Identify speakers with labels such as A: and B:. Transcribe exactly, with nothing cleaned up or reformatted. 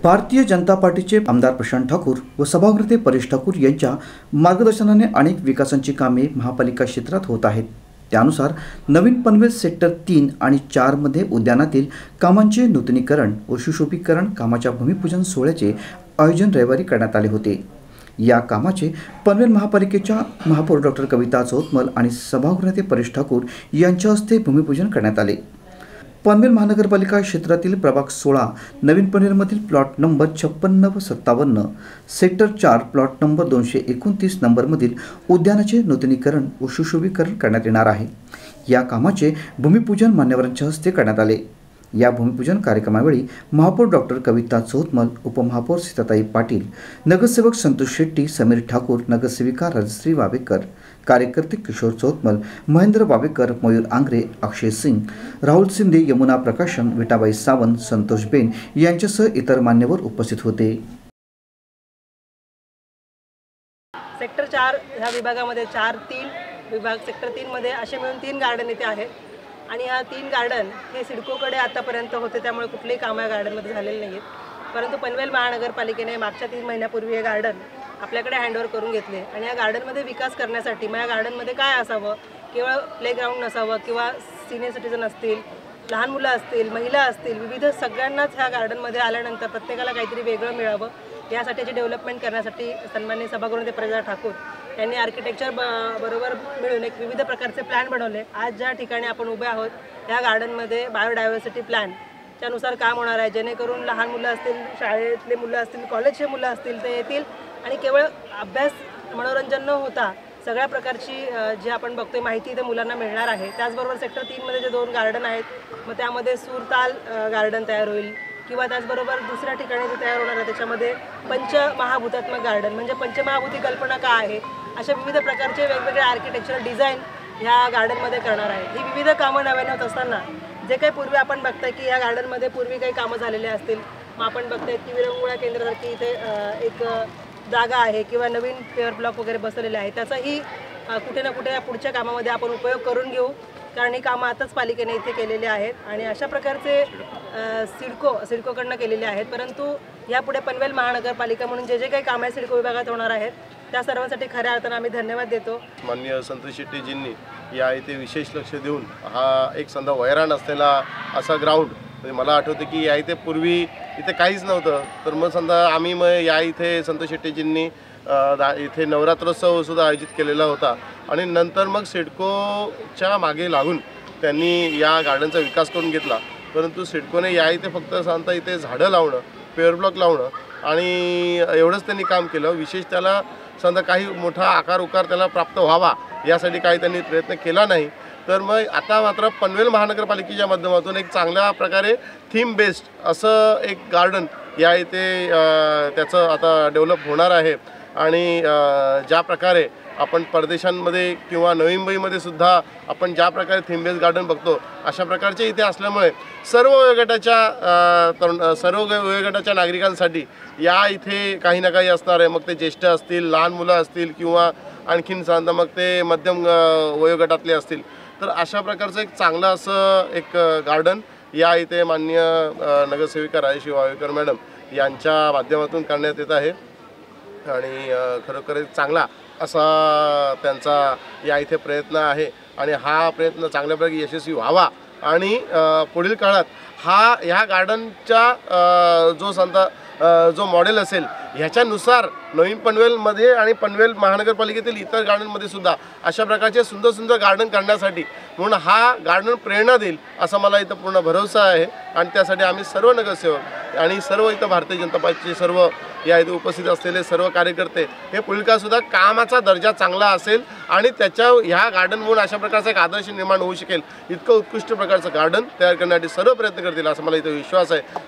A: भारतीय जनता पार्टीचे आमदार प्रशांत ठाकूर व सभागृह परेश ठाकूर यांच्या मार्गदर्शनाने अनेक विकासांची कामे महापालिका क्षेत्रात होत आहेत। त्यानुसार नवीन पनवेल सेक्टर तीन आणि चार मध्ये उद्यानातील कामांचे नूतनीकरण व सुशोभीकरण कामाच्या भूमिपूजन सोहळ्याचे आयोजन रविवारी करण्यात आले होते। या कामाचे पनवेल महापालिकेच्या महापौर डॉक्टर कविता चौतमल आणि सभागृह परेश ठाकूर यांच्या हस्ते भूमिपूजन करण्यात आले। पनवेल महानगरपालिका क्षेत्रातील प्रभाग सोळा नवीन पनवेलमधील प्लॉट नंबर छप्पन्न व सत्तावन्न सेक्टर चार प्लॉट नंबर दोनशे एकोणतीस नंबरमधील उद्यानाचे नूतनीकरण व सुशोभीकरण करण्यात येणार आहे। या कामाचे भूमिपूजन मान्यवरांच्या हस्ते करण्यात आले। या भूमिपूजन कार्यक्रमावेळी महापौर डॉक्टर कविता चौतमल, उपमहापौर सीताताई पाटील, नगरसेवक संतोष शेट्टी, समीर ठाकूर, नगरसेविका राजश्री वावेकर, कार्यकर्ते किशोर चौतमल, महेंद्र वावेकर, मयूर आंग्रे, अक्षय सिंग, राहुल शिंदे, यमुना प्रकाशन, विटाबाई सावंत, संतोष बेन यांच्यासह इतर मान्यवर उपस्थित होते।
B: सेक्टर चार ह्या विभागामध्ये चार तीन विभाग सेक्टर तीन मध्ये असे मिळून तीन गार्डन इथे आहेत आणि ह्या तीन गार्डन हे सिडकोकडे आतापर्यंत होते, त्यामुळे कुठलेही काम या गार्डनमध्ये झालेले नाहीत। परंतु पनवेल महानगरपालिकेने मागच्या तीन महिन्यापूर्वी हे गार्डन आपल्याकडे हँडओव्हर करून घेतले आणि या गार्डनमध्ये विकास करण्यासाठी मग या गार्डनमध्ये काय असावं, केवळ प्लेग्राऊंड नसावं किंवा सिनियर सिटीजन असतील, लहान मुलं असतील, महिला असतील, विविध सगळ्यांनाच ह्या गार्डनमध्ये आल्यानंतर प्रत्येकाला काहीतरी वेगळं मिळावं यासाठीची डेव्हलपमेंट करण्यासाठी सन्माननीय सभागृह प्रशांत ठाकूर यांनी आर्किटेक्चर बरोबर मिळून एक विविध प्रकारचे प्लॅन बनवले। आज ज्या ठिकाणी आपण उभे आहोत त्या गार्डनमध्ये बायोडायव्हर्सिटी प्लॅनच्या नुसार काम होणार आहे, जेणेकरून लहान मुलं असतील, शाळेतले मुलं असतील, कॉलेजचे मुलं असतील ते येतील आणि केवळ अभ्यास मनोरंजन न होता सगळ्या प्रकारची जी आपण बघतोय माहिती ते मुलांना मिळणार आहे। त्याचबरोबर सेक्टर तीनमध्ये जे दोन गार्डन आहेत मग त्यामध्ये सुरताल गार्डन तयार होईल किंवा त्याचबरोबर दुसऱ्या ठिकाणी जे तयार होणार आहे त्याच्यामध्ये पंचमहाभूतात्मक गार्डन म्हणजे पंचमहाभूती कल्पना काय आहे अशा विविध प्रकारचे वेगवेगळे आर्किटेक्चरल डिझाईन ह्या गार्डनमध्ये करणार आहे। ही विविध कामं नव्याने होत असताना जे काही पूर्वी आपण बघताय की या गार्डनमध्ये पूर्वी काही कामं झालेली असतील, मग आपण बघताय की विरंगुळा केंद्रासारखी इथे एक जागा आहे किंवा नवीन पेअर ब्लॉक वगैरे बसवलेले आहे, त्याचाही कुठे ना कुठे पुढच्या कामामध्ये आपण उपयोग करून घेऊ, कारण ही कामं आताच पालिकेने इथे केलेली आहेत आणि अशा प्रकारचे सिडको सिडकोकडनं केलेले आहेत। परंतु यापुढे पनवेल महानगरपालिका म्हणून जे जे काही कामं सिडको विभागात होणार आहेत त्या सर्वांसाठी खऱ्या अर्थानं आम्ही धन्यवाद देतो।
C: माननीय संतोष शेट्टीजींनी या इथे विशेष लक्ष देऊन हा एक समजा वैराण असलेला असा ग्राउंड, म्हणजे मला आठवतं की या इथे पूर्वी इथे काहीच नव्हतं, तर मग समजा आम्ही मग या इथे संतोष शेट्टीजींनी इथे नवरात्रोत्सव सुद्धा आयोजित केलेला होता आणि नंतर मग सिडकोच्या मागे लागून त्यांनी या गार्डनचा विकास करून घेतला। परंतु सिडकोने या इथे फक्त सांगता इथे झाडं लावणं, पेअर ब्लॉक लावणं आणि एवढंच त्यांनी काम केलं। विशेष त्याला समजा काही मोठा आकार उकार त्याला प्राप्त व्हावा यासाठी काही त्यांनी प्रयत्न केला नाही। तर मग आता मात्र पनवेल महानगरपालिकेच्या माध्यमातून एक चांगल्या प्रकारे थीम बेस्ड असं एक गार्डन या इथे त्याचं आता डेव्हलप होणार आहे आणि ज्या प्रकारे आपण परदेशांमध्ये किंवा नवी मुंबईमध्ये सुद्धा आपण ज्या प्रकारे थीम बेस्ड गार्डन बघतो अशा प्रकारचे इथे असल्यामुळे सर्व वयोगटाच्या तरुण सर्व वयोगटाच्या नागरिकांसाठी या इथे काही ना काही असणार आहे। मग ते ज्येष्ठ असतील, लहान मुलं असतील किंवा आणखीन सांगता मग ते मध्यम वयोगटातले असतील, तर अशा प्रकारचं एक चांगलं असं एक गार्डन या इथे माननीय नगरसेविका राजश्री वावेकर मॅडम यांच्या माध्यमातून करण्यात येत आहे आणि खरोखर एक चांगला असा त्यांचा या इथे प्रयत्न आहे आणि हा प्रयत्न चांगल्या प्रकारे यशस्वी व्हावा आणि पुढील काळात हा ह्या गार्डनच्या जो सांगता जो मॉडेल असेल ह्याच्यानुसार नवीन पनवेलमध्ये आणि पनवेल महानगरपालिकेतील इतर गार्डनमध्ये सुद्धा अशा प्रकारचे सुंदर सुंदर गार्डन करण्यासाठी म्हणून हा गार्डन प्रेरणा देईल असा मला इथं पूर्ण भरोसा आहे आणि त्यासाठी आम्ही सर्व नगरसेवक आणि सर्व इथं भारतीय जनता पार्टीचे सर्व या इथे उपस्थित असलेले सर्व कार्यकर्ते हे पुढील काळातसुद्धा कामाचा दर्जा चांगला असेल आणि त्याच्या ह्या गार्डनमुळे अशा प्रकारचा एक आदर्श निर्माण होऊ शकेल इतकं उत्कृष्ट प्रकारचं गार्डन तयार करण्यासाठी सर्व प्रयत्न करतील असा मला इथं विश्वास आहे।